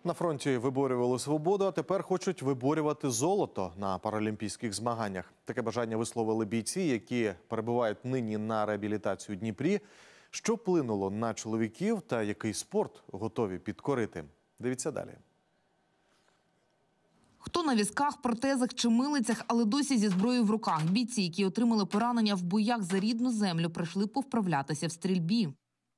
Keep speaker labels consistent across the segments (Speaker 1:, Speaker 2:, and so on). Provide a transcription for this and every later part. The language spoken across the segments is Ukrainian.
Speaker 1: На фронті виборювали свободу, а тепер хочуть виборювати золото на паралімпійських змаганнях. Таке бажання висловили бійці, які перебувають нині на реабілітації у Дніпрі. Що вплинуло на чоловіків та який спорт готові підкорити? Дивіться далі.
Speaker 2: Хто на візках, протезах чи милицях, але досі зі зброєю в руках. Бійці, які отримали поранення в боях за рідну землю, прийшли повправлятися в стрільбі.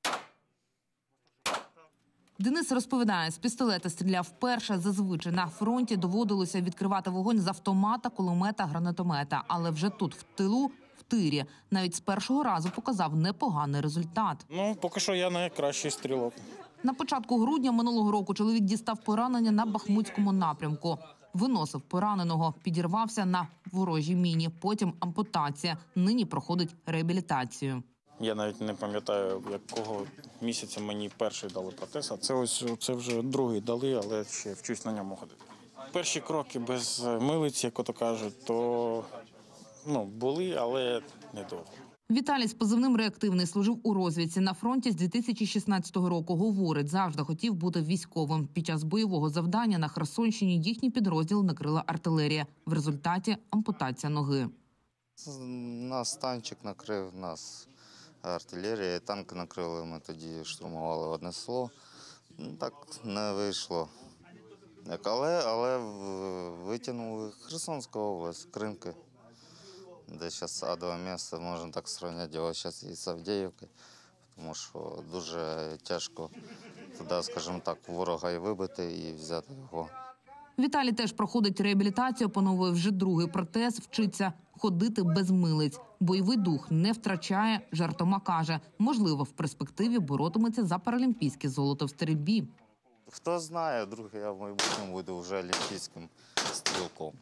Speaker 2: Денис розповідає, з пістолета стріляв вперше. Зазвичай на фронті доводилося відкривати вогонь з автомата, кулемета, гранатомета. Але вже тут, в тилу, в тирі, навіть з першого разу показав непоганий результат.
Speaker 3: Поки що я найкращий стрілок.
Speaker 2: На початку грудня минулого року чоловік дістав поранення на Бахмутському напрямку. Виносив пораненого, підірвався на ворожій міні, потім ампутація. Нині проходить реабілітацію.
Speaker 3: Я навіть не пам'ятаю, якого місяця мені перший дали протез, а це вже другий дали, але ще вчусь на ньому ходити. Перші кроки без милиць, як ото кажуть, то були, але недовго.
Speaker 2: Віталій з позивним «Реактивний» служив у розвідці на фронті з 2016 року. Говорить, завжди хотів бути військовим. Під час бойового завдання на Херсонщині їхній підрозділ накрила артилерія. В результаті ампутація ноги.
Speaker 4: Нас танчик накрив, нас артилерія, танки накрили. Ми тоді штурмували одне село. Так не вийшло. Але витягнули Херсонську область, Кримки, де зараз адове місце, можна так сравняти його зараз із Авдіївкою, тому що дуже тяжко туди, скажімо так, ворога і вибити, і взяти його.
Speaker 2: Віталій теж проходить реабілітацію, опановує вже другий протез, вчиться ходити без милиць. Бойовий дух не втрачає, жартома каже, можливо, в перспективі боротиметься за паралімпійське золото в стрільбі.
Speaker 4: Хто знає, вдруг я в майбутньому буду вже олімпійським стрілком.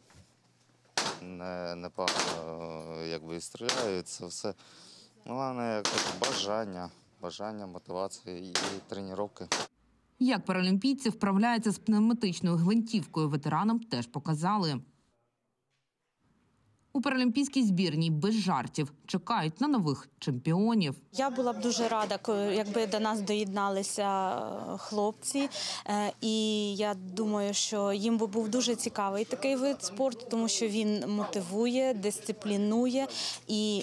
Speaker 4: Непогано, і стріляю, це все. Головне, бажання, мотивація і тренування.
Speaker 2: Як паралімпійці вправляються з пневматичною гвинтівкою, ветеранам теж показали. У паралімпійській збірній без жартів чекають на нових чемпіонів.
Speaker 5: Я була б дуже рада, якби до нас доєдналися хлопці. І я думаю, що їм би був дуже цікавий такий вид спорту, тому що він мотивує, дисциплінує і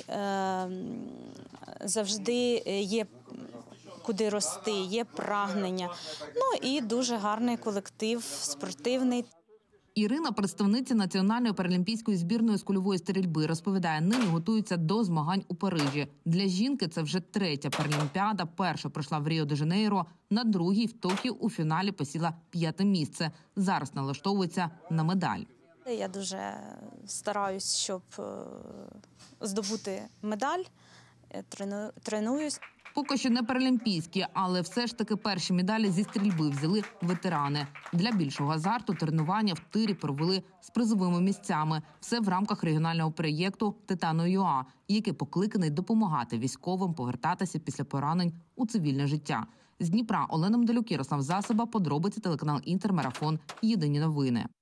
Speaker 5: завжди є куди рости, є прагнення. І дуже гарний колектив, спортивний.
Speaker 2: Ірина, представниця національної паралімпійської збірної з кульової стрільби, розповідає, нині готуються до змагань у Парижі. Для жінки це вже третя паралімпіада. Перша пройшла в Ріо-де-Жанейро, на другій в Токіо у фіналі посіла 5-те місце. Зараз налаштовується на медаль.
Speaker 5: Я дуже стараюсь, щоб здобути медаль, тренуюсь.
Speaker 2: Поки що не паралімпійські, але все ж таки перші медалі зі стрільби взяли ветерани. Для більшого азарту тренування в тирі провели з призовими місцями. Все в рамках регіонального проєкту «Титано.ЮА», який покликаний допомагати військовим повертатися після поранень у цивільне життя. З Дніпра Олена Мдалюк, Ярослав Засоба, подробиці, телеканал «Інтермарафон». Єдині новини.